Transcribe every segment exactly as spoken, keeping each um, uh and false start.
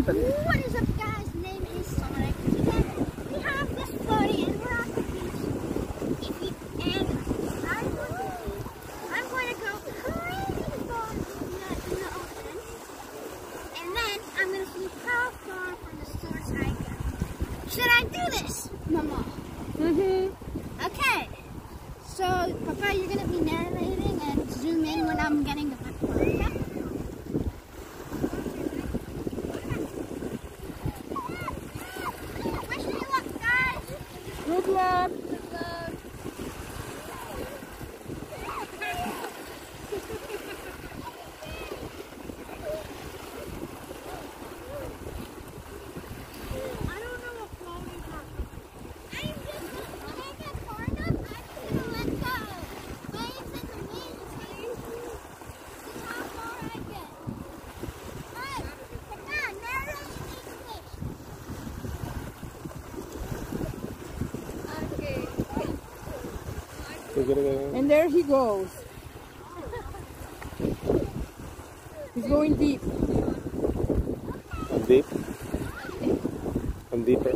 What is up, guys? Name is Sonic. Today we have this party and we're at the beach. If you, and I'm going to I'm going to go crazy far in the, in the ocean, and then I'm going to see how far from the source I go. Should I do this, Mama? Mm-hmm. Okay. So, Papa, you're going to be narrating and zoom in when I'm getting the picture. Okay? Good luck. Good luck. I don't know what floating are. I'm just when I get far enough, I'm gonna let go. Waves and the wind change. This is how far I get. Alright, come on, narrow Okay. And there he goes. He's going deep. I'm deep. I'm deeper.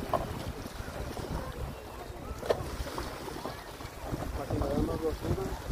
Para que me den más locura.